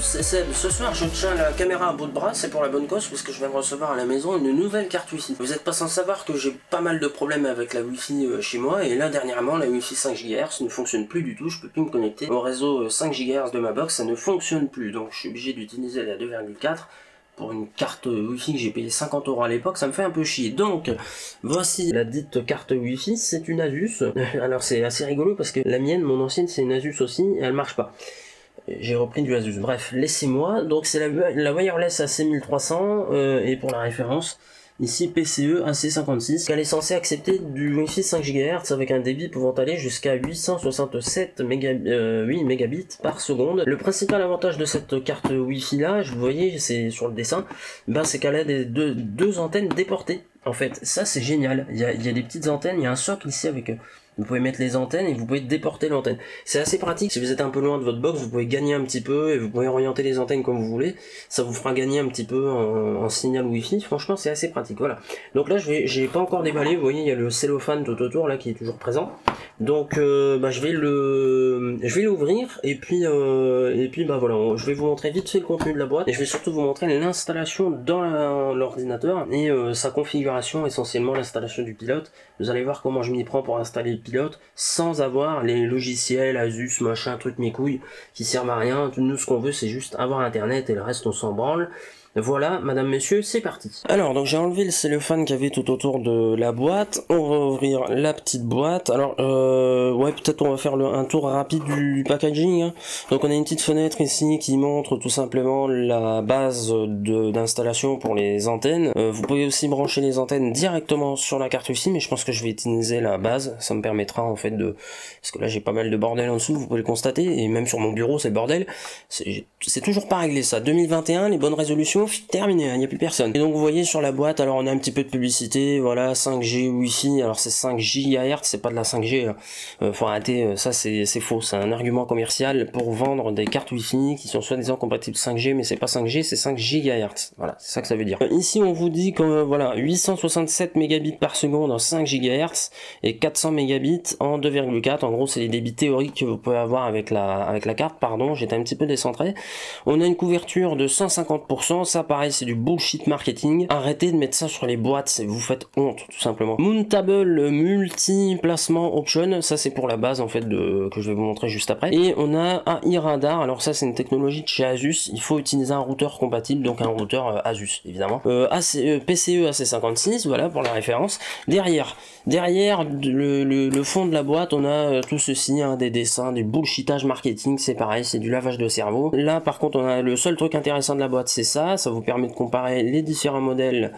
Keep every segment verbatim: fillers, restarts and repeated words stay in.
c'est Seb. Ce soir je tiens la caméra à bout de bras, c'est pour la bonne cause puisque je viens de recevoir à la maison une nouvelle carte Wi-Fi. Vous n'êtes pas sans savoir que j'ai pas mal de problèmes avec la Wi-Fi chez moi et là dernièrement la Wi-Fi cinq gigahertz ne fonctionne plus du tout, je peux plus me connecter au réseau cinq gigahertz de ma box, ça ne fonctionne plus donc je suis obligé d'utiliser la deux virgule quatre. Pour une carte Wi-Fi que j'ai payé cinquante euros à l'époque, ça me fait un peu chier. Donc, voici la dite carte Wi-Fi, c'est une Asus. Alors c'est assez rigolo parce que la mienne, mon ancienne, c'est une Asus aussi, et elle marche pas. J'ai repris du Asus. Bref, laissez-moi. Donc c'est la, la Wireless A C mille trois cents, euh, et pour la référence, ici P C E A C cinquante-six, qu'elle est censée accepter du Wi-Fi cinq gigahertz avec un débit pouvant aller jusqu'à huit cent soixante-sept méga, euh, oui, mégabits par seconde. Le principal avantage de cette carte Wi-Fi là, je vous voyez, c'est sur le dessin, ben c'est qu'elle a des deux, deux antennes déportées. En fait, ça c'est génial. Il y a, il y a des petites antennes, il y a un socle ici avec... Vous pouvez mettre les antennes et vous pouvez déporter l'antenne. C'est assez pratique, si vous êtes un peu loin de votre box, vous pouvez gagner un petit peu et vous pouvez orienter les antennes comme vous voulez. Ça vous fera gagner un petit peu en, en signal Wi-Fi. Franchement, c'est assez pratique. Voilà. Donc là, je vais, j'ai pas encore déballé. Vous voyez, il y a le cellophane tout autour là qui est toujours présent. Donc, euh, bah, je vais le, je vais l'ouvrir et puis, euh, et puis, bah voilà, je vais vous montrer vite fait le contenu de la boîte et je vais surtout vous montrer l'installation dans l'ordinateur et euh, sa configuration, essentiellement l'installation du pilote. Vous allez voir comment je m'y prends pour installer le pilote sans avoir les logiciels Asus machin truc mes couilles qui servent à rien. Nous ce qu'on veut c'est juste avoir internet et le reste on s'en branle. Voilà, madame, messieurs, c'est parti. Alors, donc j'ai enlevé le cellophane qu'il y avait tout autour de la boîte. On va ouvrir la petite boîte. Alors, euh, ouais, peut-être on va faire le, un tour rapide du packaging. Hein. Donc, on a une petite fenêtre ici qui montre tout simplement la base d'installation pour les antennes. Euh, vous pouvez aussi brancher les antennes directement sur la carte Wi-Fi, mais je pense que je vais utiliser la base. Ça me permettra en fait de... Parce que là, j'ai pas mal de bordel en dessous, vous pouvez le constater. Et même sur mon bureau, c'est le bordel. C'est toujours pas réglé ça. deux mille vingt et un, les bonnes résolutions, terminé, il n'y a plus personne. Et donc vous voyez sur la boîte, alors on a un petit peu de publicité, voilà, cinq G Wi-Fi, alors c'est cinq gigahertz, c'est pas de la cinq G, euh, faut arrêter, ça c'est faux, c'est un argument commercial pour vendre des cartes Wi-Fi qui sont soi-disant compatibles cinq G, mais c'est pas cinq G, c'est cinq gigahertz, voilà, c'est ça que ça veut dire. Euh, ici on vous dit que euh, voilà, huit cent soixante-sept mégabits par seconde en cinq gigahertz et quatre cents mégabits en deux virgule quatre, en gros c'est les débits théoriques que vous pouvez avoir avec la, avec la carte, pardon, j'étais un petit peu décentré. On a une couverture de cent cinquante pour cent, ça pareil c'est du bullshit marketing, arrêtez de mettre ça sur les boîtes, vous faites honte tout simplement. Mountable multi placement option, ça c'est pour la base en fait de, que je vais vous montrer juste après. Et on a un e-radar, alors ça c'est une technologie de chez Asus, il faut utiliser un routeur compatible, donc un routeur euh, Asus évidemment. Euh, A C, euh, P C E A C cinquante-six, voilà pour la référence. Derrière, derrière le, le, le fond de la boîte on a euh, tout ceci, hein, des dessins, des bullshitage marketing, c'est pareil, c'est du lavage de cerveau. Là par contre on a le seul truc intéressant de la boîte c'est ça, ça vous permet de comparer les différents modèles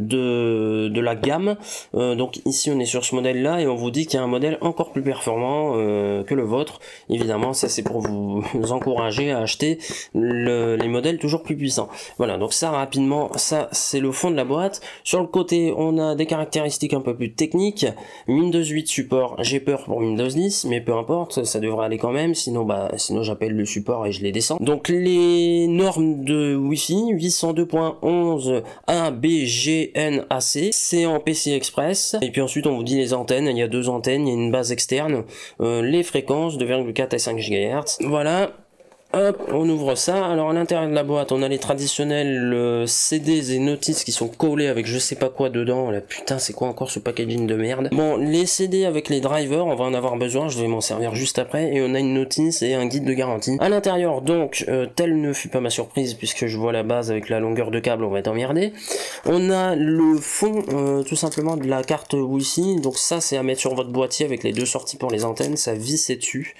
de, de la gamme. Euh, donc ici on est sur ce modèle là et on vous dit qu'il y a un modèle encore plus performant euh, que le vôtre. Évidemment ça c'est pour vous, vous encourager à acheter le, les modèles toujours plus puissants. Voilà, donc ça rapidement, ça c'est le fond de la boîte. Sur le côté on a des caractéristiques un peu plus techniques. Windows huit support, j'ai peur pour Windows dix, mais peu importe, ça, ça devrait aller quand même, sinon bah sinon j'appelle le support et je les descends. Donc les normes de Wi-Fi, huit cent deux point onze A B G N A C, c'est en P C Express, et puis ensuite on vous dit les antennes, il y a deux antennes, il y a une base externe, euh, les fréquences deux virgule quatre et cinq gigahertz, voilà. Hop, on ouvre ça. Alors à l'intérieur de la boîte, on a les traditionnels euh, C Ds et notices qui sont collés avec je sais pas quoi dedans. Là, putain, c'est quoi encore ce packaging de merde? Bon, les C D avec les drivers, on va en avoir besoin, je vais m'en servir juste après. Et on a une notice et un guide de garantie. À l'intérieur, donc, euh, telle ne fut pas ma surprise puisque je vois la base avec la longueur de câble, on va être emmerdé. On a le fond, euh, tout simplement, de la carte Wi-Fi. Donc ça, c'est à mettre sur votre boîtier avec les deux sorties pour les antennes. Ça vissait dessus.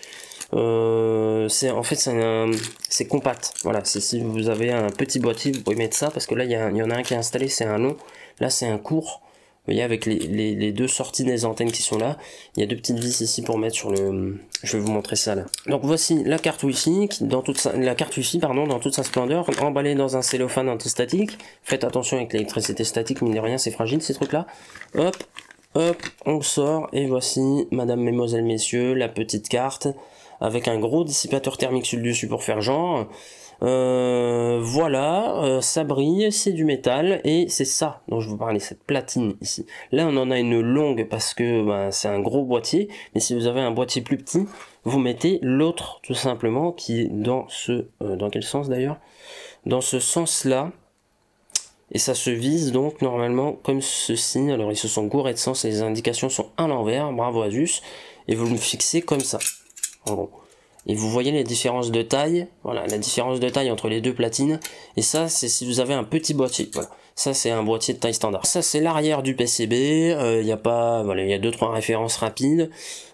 Euh, c'est en fait c'est compact, voilà, c'est si vous avez un petit boîtier vous pouvez mettre ça parce que là il y, a, il y en a un qui est installé, c'est un long, là c'est un court, vous voyez avec les, les, les deux sorties des antennes qui sont là, il y a deux petites vis ici pour mettre sur le, je vais vous montrer ça là. Donc voici la carte Wi-Fi, qui, dans toute sa, la carte Wi-Fi pardon, dans toute sa splendeur, emballée dans un cellophane antistatique, faites attention avec l'électricité statique, mine de rien c'est fragile ces trucs là, hop, hop, on sort et voici madame, mesdemoiselles, messieurs, la petite carte, avec un gros dissipateur thermique sur le dessus pour faire genre. Euh, voilà, euh, ça brille, c'est du métal, et c'est ça dont je vous parlais, cette platine ici. Là on en a une longue parce que ben, c'est un gros boîtier, mais si vous avez un boîtier plus petit, vous mettez l'autre tout simplement qui est dans ce... Euh, dans quel sens d'ailleurs? Dans ce sens-là. Et ça se vise donc normalement comme ceci. Alors ils se sont gourés de sens et les indications sont à l'envers, bravo Asus. Et vous le fixez comme ça, en gros. Et vous voyez les différences de taille, voilà, la différence de taille entre les deux platines. Et ça, c'est si vous avez un petit boîtier, voilà. Ça, c'est un boîtier de taille standard. Ça, c'est l'arrière du P C B. Il euh, y a pas, voilà, il y a deux trois références rapides.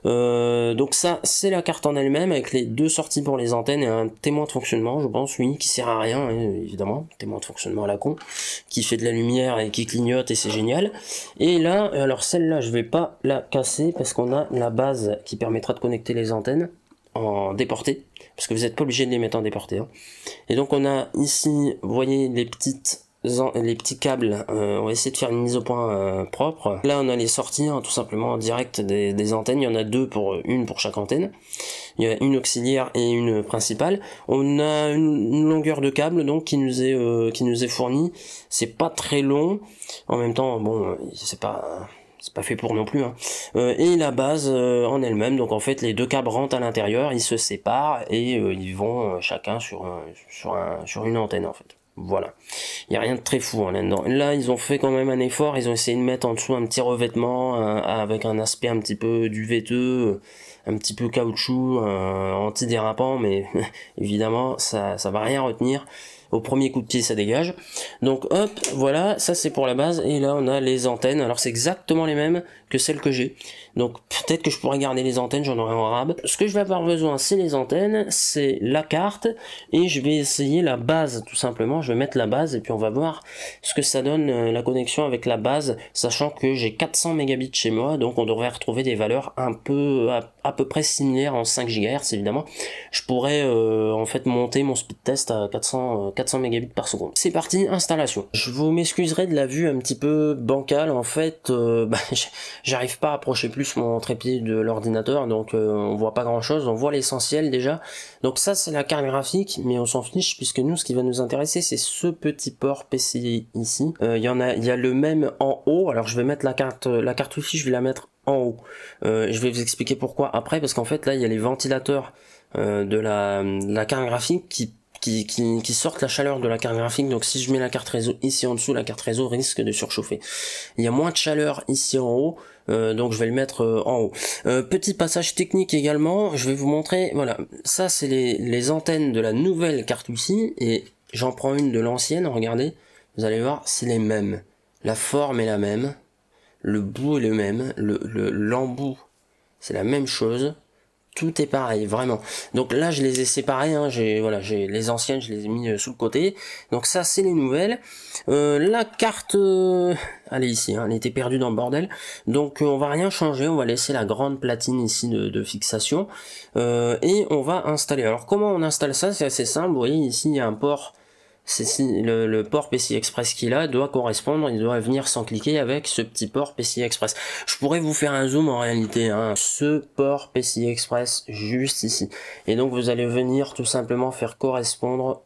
Euh, donc ça, c'est la carte en elle-même avec les deux sorties pour les antennes et un témoin de fonctionnement, je pense, oui, qui sert à rien, hein, évidemment, témoin de fonctionnement à la con, qui fait de la lumière et qui clignote et c'est génial. Et là, alors celle-là, je vais pas la casser parce qu'on a la base qui permettra de connecter les antennes en déporté, parce que vous n'êtes pas obligé de les mettre en déporté. Hein. Et donc on a ici, vous voyez les petites les petits câbles, euh, on va essayer de faire une mise au point euh, propre. Là on a les sorties, hein, tout simplement en direct des, des antennes, il y en a deux pour une pour chaque antenne. Il y a une auxiliaire et une principale. On a une, une longueur de câble donc qui nous est euh, qui nous est fournie. C'est pas très long. En même temps, bon, c'est pas c'est pas fait pour non plus. Hein. Euh, et la base euh, en elle-même. Donc en fait, les deux câbles rentrent à l'intérieur, ils se séparent et euh, ils vont euh, chacun sur un, sur un, sur une antenne en fait. Voilà, il n'y a rien de très fou hein, là-dedans. Là, ils ont fait quand même un effort, ils ont essayé de mettre en dessous un petit revêtement un, avec un aspect un petit peu duveteux, un petit peu caoutchouc, un, antidérapant, mais évidemment, ça ça va rien retenir. Au premier coup de pied, ça dégage. Donc hop, voilà, ça c'est pour la base. Et là, on a les antennes. Alors c'est exactement les mêmes que celles que j'ai. Donc peut-être que je pourrais garder les antennes, j'en aurai en rab. Ce que je vais avoir besoin, c'est les antennes, c'est la carte, et je vais essayer la base, tout simplement. Je vais mettre la base, et puis on va voir ce que ça donne, euh, la connexion avec la base, sachant que j'ai quatre cents mégabits chez moi, donc on devrait retrouver des valeurs un peu, à, à peu près similaires en cinq gigahertz, évidemment. Je pourrais euh, en fait monter mon speed test à quatre cents mégabits par seconde. C'est parti, installation. Je vous m'excuserai de la vue un petit peu bancale, en fait, euh, bah, j'arrive pas à approcher plus mon trépied de l'ordinateur, donc euh, on voit pas grand chose, on voit l'essentiel déjà. Donc ça c'est la carte graphique, mais on s'en fiche puisque nous ce qui va nous intéresser c'est ce petit port P C I ici. Il euh, y en a, il y a le même en haut. Alors je vais mettre la carte, la carte Wi-Fi, je vais la mettre en haut. Euh, je vais vous expliquer pourquoi après, parce qu'en fait là il y a les ventilateurs euh, de la, la carte graphique qui Qui, qui, qui sortent la chaleur de la carte graphique. Donc si je mets la carte réseau ici en dessous, la carte réseau risque de surchauffer. Il y a moins de chaleur ici en haut, euh, donc je vais le mettre euh, en haut. Euh, petit passage technique également, je vais vous montrer, voilà, ça c'est les, les antennes de la nouvelle carte Wi-Fi, et j'en prends une de l'ancienne, regardez, vous allez voir, c'est les mêmes. La forme est la même, le bout est le même, le, le, l'embout c'est la même chose. Tout est pareil, vraiment. Donc là, je les ai séparés. Hein, j'ai voilà, j'ai les anciennes, je les ai mis euh, sous le côté. Donc ça, c'est les nouvelles. Euh, la carte, euh, elle est ici. Hein, elle était perdue dans le bordel. Donc euh, on va rien changer. On va laisser la grande platine ici de, de fixation euh, et on va installer. Alors comment on installe ça? C'est assez simple. Vous voyez ici, il y a un port. C'est si le, le port P C I Express qu'il a doit correspondre, il doit venir sans cliquer avec ce petit port P C I Express. Je pourrais vous faire un zoom en réalité, hein, ce port P C I Express juste ici. Et donc vous allez venir tout simplement faire correspondre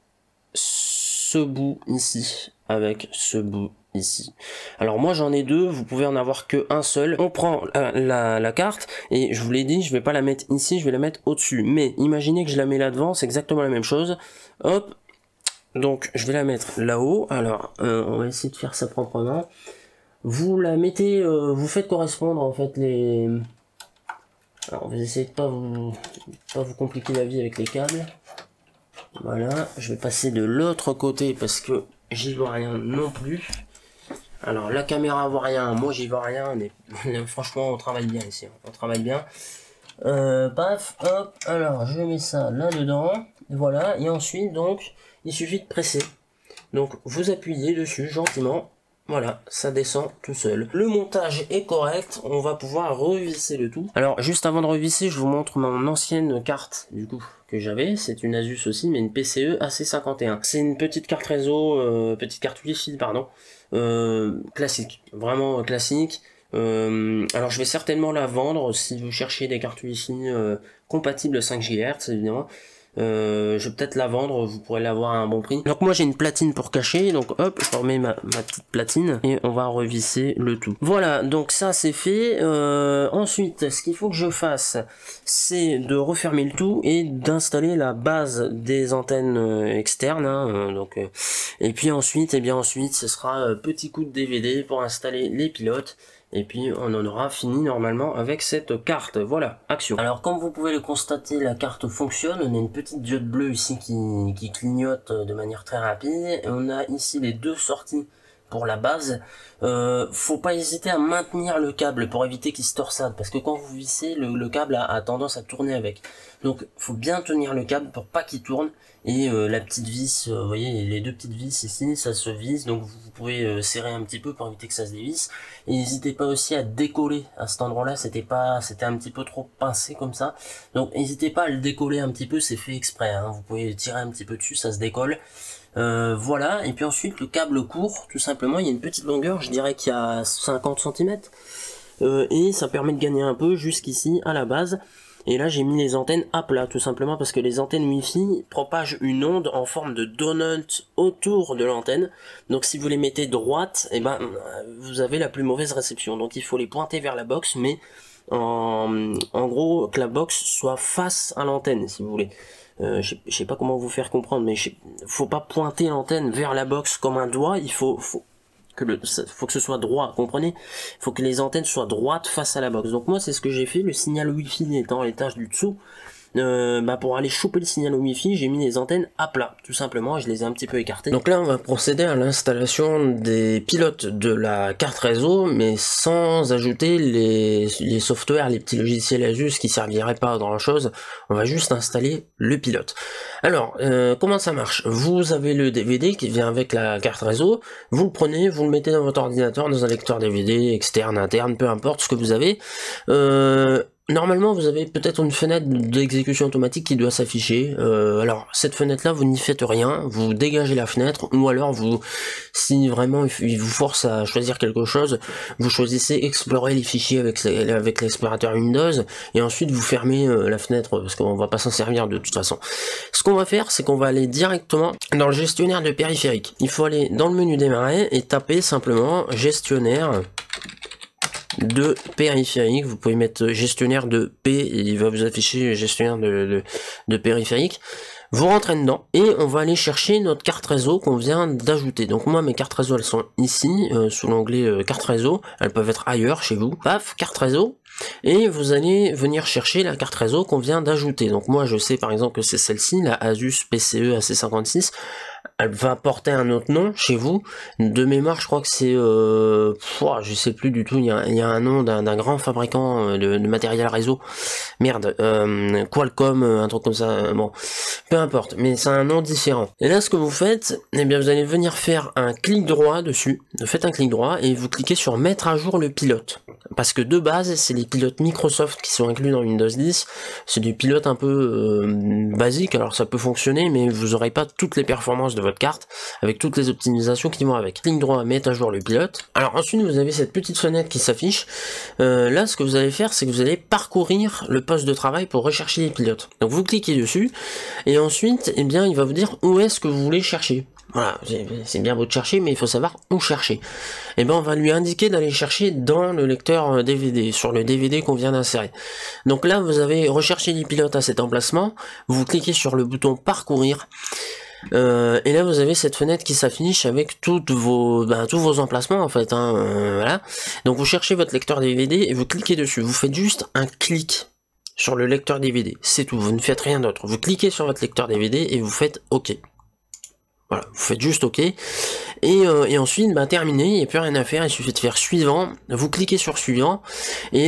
ce bout ici avec ce bout ici. Alors moi j'en ai deux, vous pouvez en avoir que un seul. On prend la, la, la carte et je vous l'ai dit, je vais pas la mettre ici, je vais la mettre au-dessus. Mais imaginez que je la mets là devant, c'est exactement la même chose. Hop. Donc je vais la mettre là-haut. Alors euh, on va essayer de faire ça proprement. Vous la mettez, euh, vous faites correspondre en fait les. Alors vous essayez de pas vous pas vous compliquer la vie avec les câbles. Voilà, je vais passer de l'autre côté parce que j'y vois rien non plus. Alors la caméra voit rien, moi j'y vois rien, mais franchement on travaille bien ici, on travaille bien. Euh, paf, hop, alors je mets ça là-dedans, voilà, et ensuite donc il suffit de presser. Donc vous appuyez dessus gentiment, voilà, ça descend tout seul. Le montage est correct, on va pouvoir revisser le tout. Alors juste avant de revisser, je vous montre mon ancienne carte du coup que j'avais, c'est une Asus aussi, mais une P C E A C cinquante et un. C'est une petite carte réseau, euh, petite carte Wi-Fi, pardon, euh, classique, vraiment classique. Euh, alors je vais certainement la vendre si vous cherchez des cartes Wi-Fi euh, compatibles cinq gigahertz évidemment. Euh, je vais peut-être la vendre, vous pourrez l'avoir à un bon prix. Donc moi j'ai une platine pour cacher, donc hop, je remets ma, ma petite platine et on va revisser le tout. Voilà, donc ça c'est fait. Euh, ensuite, ce qu'il faut que je fasse, c'est de refermer le tout et d'installer la base des antennes euh, externes. Hein, euh, donc, euh, et puis ensuite, et bien ensuite, ce sera euh, petit coup de D V D pour installer les pilotes. Et puis on en aura fini normalement avec cette carte. Voilà, action. Alors comme vous pouvez le constater, la carte fonctionne. On a une petite diode bleue ici qui, qui clignote de manière très rapide. Et on a ici les deux sorties pour la base. Euh, faut pas hésiter à maintenir le câble pour éviter qu'il se torsade, parce que quand vous vissez, le, le câble a, a tendance à tourner avec. Donc faut bien tenir le câble pour pas qu'il tourne. Et euh, la petite vis, euh, vous voyez les deux petites vis ici, ça se visse, donc vous, vous pouvez euh, serrer un petit peu pour éviter que ça se dévisse. Et n'hésitez pas aussi à décoller à cet endroit là, c'était pas, c'était un petit peu trop pincé comme ça, donc n'hésitez pas à le décoller un petit peu, c'est fait exprès, hein. Vous pouvez tirer un petit peu dessus, ça se décolle. Euh, voilà, et puis ensuite le câble court, tout simplement, il y a une petite longueur, je dirais qu'il y a cinquante centimètres, euh, et ça permet de gagner un peu jusqu'ici à la base. Et là j'ai mis les antennes à plat, tout simplement parce que les antennes Wi-Fi propagent une onde en forme de donut autour de l'antenne. Donc si vous les mettez droites, et eh ben vous avez la plus mauvaise réception. Donc il faut les pointer vers la box, mais en, en gros que la box soit face à l'antenne, si vous voulez. Euh, je sais pas comment vous faire comprendre, mais faut pas pointer l'antenne vers la box comme un doigt. Il faut, faut que le, faut que ce soit droit, comprenez? Il faut que les antennes soient droites face à la box. Donc moi c'est ce que j'ai fait, le signal Wi-Fi étant à l'étage du dessous. Euh, bah pour aller choper le signal au Wi-Fi, j'ai mis les antennes à plat, tout simplement, je les ai un petit peu écartées. Donc là on va procéder à l'installation des pilotes de la carte réseau, mais sans ajouter les, les softwares, les petits logiciels Asus qui serviraient pas à grand chose. On va juste installer le pilote. Alors euh, comment ça marche? Vous avez le D V D qui vient avec la carte réseau, vous le prenez, vous le mettez dans votre ordinateur, dans un lecteur D V D externe, interne, peu importe ce que vous avez. euh, Normalement, vous avez peut-être une fenêtre d'exécution automatique qui doit s'afficher. Euh, alors, cette fenêtre-là, vous n'y faites rien. Vous dégagez la fenêtre, ou alors, vous, si vraiment il vous force à choisir quelque chose, vous choisissez explorer les fichiers avec, avec l'explorateur Windows, et ensuite vous fermez euh, la fenêtre, parce qu'on va pas s'en servir de toute façon. Ce qu'on va faire, c'est qu'on va aller directement dans le gestionnaire de périphériques. Il faut aller dans le menu démarrer et taper simplement gestionnaire de périphérique. Vous pouvez mettre gestionnaire de P et il va vous afficher gestionnaire de, de, de périphérique. Vous rentrez dedans et on va aller chercher notre carte réseau qu'on vient d'ajouter. Donc moi mes cartes réseau elles sont ici euh, sous l'onglet euh, carte réseau, elles peuvent être ailleurs chez vous. Paf, carte réseau, et vous allez venir chercher la carte réseau qu'on vient d'ajouter. Donc moi je sais par exemple que c'est celle-ci, la Asus P C E A C cinquante-six. Elle va porter un autre nom chez vous. De mémoire, je crois que c'est, euh, pouah, je sais plus du tout. Il y a, il y a un nom d'un grand fabricant de, de matériel réseau. Merde, euh, Qualcomm, un truc comme ça. Bon, peu importe, mais c'est un nom différent. Et là, ce que vous faites, eh bien, vous allez venir faire un clic droit dessus. Vous faites un clic droit et vous cliquez sur mettre à jour le pilote. Parce que de base, c'est les pilotes Microsoft qui sont inclus dans Windows dix. C'est des pilotes un peu euh, basiques. Alors ça peut fonctionner, mais vous n'aurez pas toutes les performances de votre carte avec toutes les optimisations qui vont avec. Clic droit, mettre à jour le pilote. Alors ensuite vous avez cette petite fenêtre qui s'affiche. Euh, là ce que vous allez faire, c'est que vous allez parcourir le poste de travail pour rechercher les pilotes. Donc vous cliquez dessus et ensuite eh bien il va vous dire où est-ce que vous voulez chercher. Voilà, c'est bien beau de chercher, mais il faut savoir où chercher. Et ben on va lui indiquer d'aller chercher dans le lecteur D V D, sur le D V D qu'on vient d'insérer. Donc là vous avez recherché les pilotes à cet emplacement, vous cliquez sur le bouton parcourir. Euh, et là vous avez cette fenêtre qui s'affiche avec toutes vos, ben, tous vos emplacements en fait, hein, euh, voilà. Donc vous cherchez votre lecteur D V D et vous cliquez dessus, vous faites juste un clic sur le lecteur D V D, c'est tout, vous ne faites rien d'autre. Vous cliquez sur votre lecteur D V D et vous faites OK. Voilà, vous faites juste OK. Et, euh, et ensuite, bah, terminé, il n'y a plus rien à faire, il suffit de faire suivant, vous cliquez sur suivant, et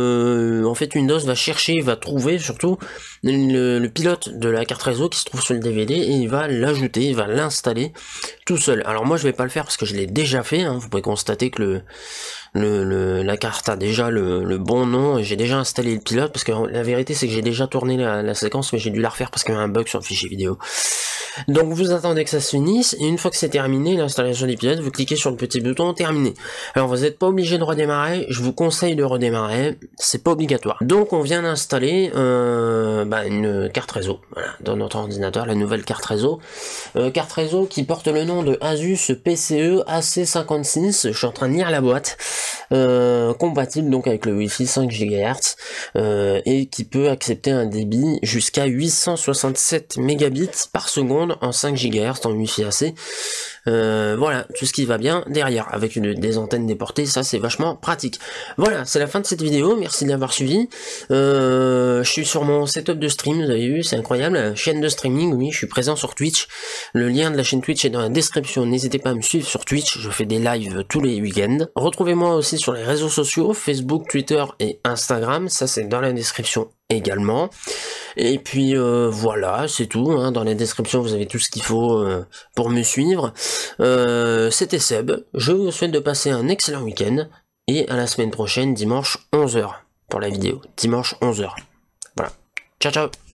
le, en fait Windows va chercher, va trouver surtout le, le pilote de la carte réseau qui se trouve sur le D V D, et il va l'ajouter, il va l'installer tout seul. Alors moi je vais pas le faire parce que je l'ai déjà fait, hein. Vous pouvez constater que le, le, le la carte a déjà le, le bon nom, et j'ai déjà installé le pilote, parce que la vérité c'est que j'ai déjà tourné la, la séquence, mais j'ai dû la refaire parce qu'il y a un bug sur le fichier vidéo. Donc vous attendez que ça se se finisse, et une fois que c'est terminé, l'installation d'épisode, vous cliquez sur le petit bouton terminer. Alors vous n'êtes pas obligé de redémarrer, je vous conseille de redémarrer, c'est pas obligatoire. Donc on vient d'installer euh, bah, une carte réseau, voilà, dans notre ordinateur, la nouvelle carte réseau. Euh, carte réseau qui porte le nom de Asus P C E A C cinquante-six, je suis en train de lire la boîte, euh, compatible donc avec le Wi-Fi cinq gigahertz, euh, et qui peut accepter un débit jusqu'à huit cent soixante-sept mégabits par seconde en cinq gigahertz en Wi-Fi A C. Euh, voilà, tout ce qui va bien derrière, avec une, des antennes déportées, ça c'est vachement pratique. Voilà, c'est la fin de cette vidéo, merci de l'avoir suivi. Euh, je suis sur mon setup de stream, vous avez vu, c'est incroyable, chaîne de streaming, oui, je suis présent sur Twitch. Le lien de la chaîne Twitch est dans la description, n'hésitez pas à me suivre sur Twitch, je fais des lives tous les week-ends. Retrouvez-moi aussi sur les réseaux sociaux, Facebook, Twitter et Instagram, ça c'est dans la description également. Et puis euh, voilà, c'est tout, hein. Dans la description vous avez tout ce qu'il faut euh, pour me suivre. Euh, C'était Seb, je vous souhaite de passer un excellent week-end, et à la semaine prochaine, dimanche onze heures, pour la vidéo, dimanche onze heures. Voilà, ciao ciao.